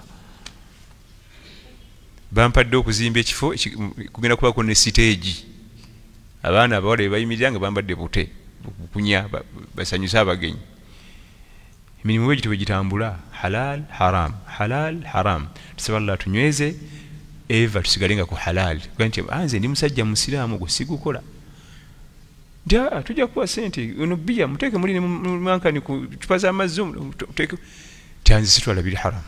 bampadde okuzimba ekifo kugenda kubako ne siteegi abaana abawala bebayimirira nga bambadde bute bukunya basanyusa abagenyi emirimu bwegito bwe gitambula halal haram halal haram tusaba Allah tunyweze eva tusigale nga ku halal nti anze ndi musajja musiraamu gwe sigukola nti tujja kuwa sente ono bia muteeke muli mankani ku chupa z'amazzi muteeke tanzi sitwala biri haram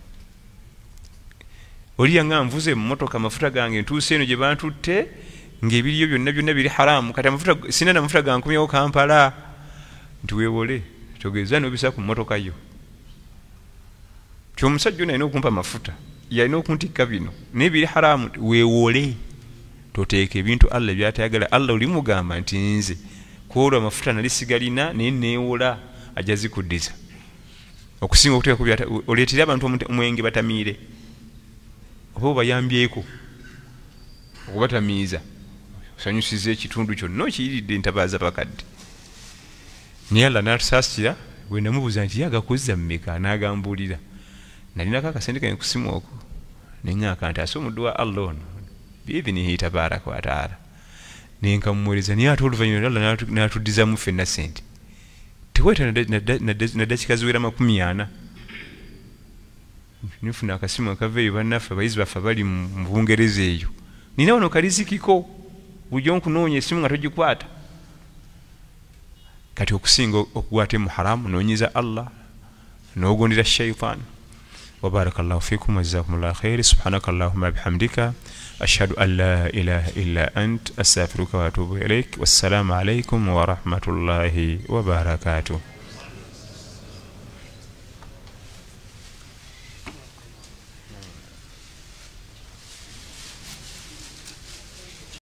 oliya nga nvuze mu motoka amafuta gange ntuuse eno gye bantutte ng'ebiriyo byonna byonna biri haramu kati amafuta sina na mafuta gankumyawo Kampala nti weewole togeza n'obisa ku motoka yo kyomusajja ono alina okumpa amafuta yalina okuntikka bino naye biri haramu weewole toteeka ebintu Allah byatayagala Allah oli mugamba nti nze kwolwo amafuta nali sigalina naye neewola ajja zikuddiza okusinga okuteeka oleetera abantu omwenge batamiire oba obayambyeko okubatamiiza osanyusiza ekitundu kyonna okiyiridde entabaaza bakadde naye Allah n'atusaasira bwe namubuuza nti ye agakozza mmeka n'agambuulira nalinako akasente kange ku simu okwo neŋŋaaka nti ase omuddu wa Allah ono biidhinihi tabaraka wa taala nenkamuweereza naye ate oluvannyuma Allah n'atuddizamu ffenna sente teweeta na dakika ziwera makumi ana nifuna akasimu akava eyo bannaffe abayizi baffe bali mu Bungereza eyo nina wano kalizikiko bujjo nkunoonya esimu nga togikwata kati okusinga okukwata mu haramu noonyiza Allah n'ogondera shaytan وبارك الله فيكم وجزاكم الله خير سبحانك اللهم بحمدك أشهد أن لا إله إلا أنت أستغفرك وأتوب إليك والسلام عليكم ورحمة الله وبركاته